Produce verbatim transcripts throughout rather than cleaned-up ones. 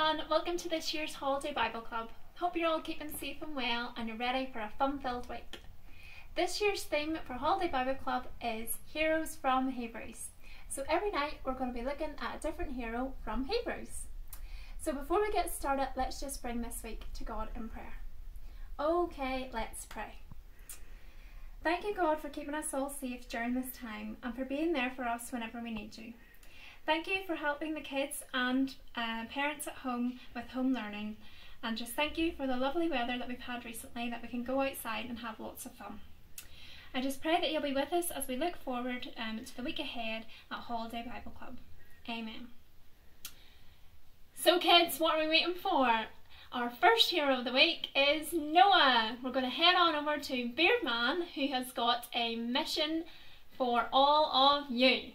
everyone, welcome to this year's Holiday Bible Club. Hope you're all keeping safe and well and you're ready for a fun-filled week. This year's theme for Holiday Bible Club is Heroes from Hebrews. So every night we're going to be looking at a different hero from Hebrews. So before we get started, let's just bring this week to God in prayer. Okay, let's pray. Thank you, God, for keeping us all safe during this time and for being there for us whenever we need you. Thank you for helping the kids and uh, parents at home with home learning, and just thank you for the lovely weather that we've had recently, that we can go outside and have lots of fun. I just pray that you'll be with us as we look forward um, to the week ahead at Holiday Bible Club. Amen. So kids, what are we waiting for? Our first hero of the week is Noah. We're going to head on over to Beardman, who has got a mission for all of you.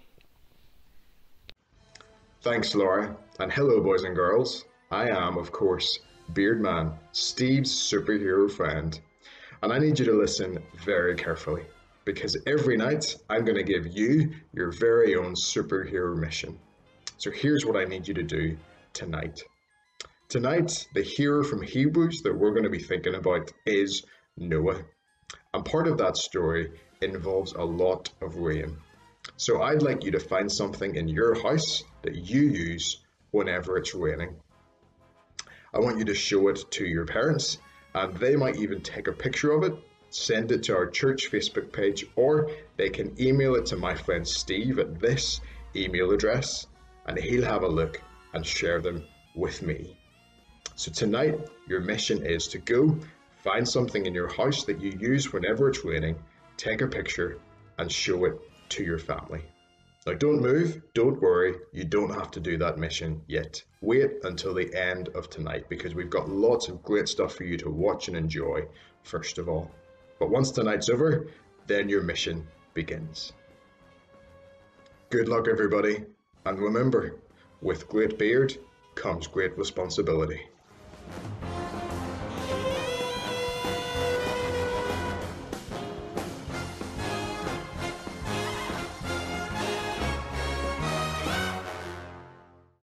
Thanks, Laura, and hello boys and girls. I am, of course, Beardman, Steve's superhero friend, and I need you to listen very carefully, because every night I'm going to give you your very own superhero mission. So here's what I need you to do tonight. Tonight, the hero from Hebrews that we're going to be thinking about is Noah, and part of that story involves a lot of rain. So I'd like you to find something in your house that you use whenever it's raining. I want you to show it to your parents, and they might even take a picture of it, send it to our church Facebook page, or they can email it to my friend Steve at this email address, and he'll have a look and share them with me. So tonight, your mission is to go find something in your house that you use whenever it's raining, take a picture, and show it to your family. Now don't move, don't worry, you don't have to do that mission yet. Wait until the end of tonight, because we've got lots of great stuff for you to watch and enjoy first of all. But once tonight's over, then your mission begins. Good luck everybody, and remember, with great beard comes great responsibility.